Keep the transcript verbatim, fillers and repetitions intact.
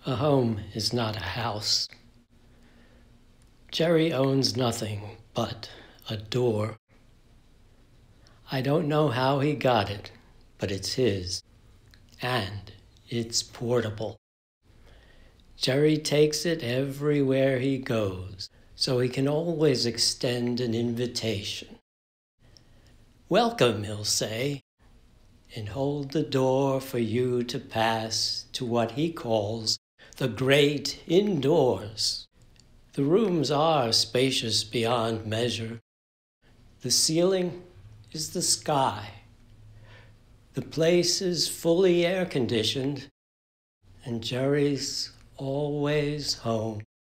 A home is not a house. Gerry owns nothing but a door. I don't know how he got it, but it's his, and it's portable. Gerry takes it everywhere he goes, so he can always extend an invitation. Welcome, he'll say, and hold the door for you to pass to what he calls the great indoors. The rooms are spacious beyond measure. The ceiling is the sky. The place is fully air-conditioned, and Gerry's always home.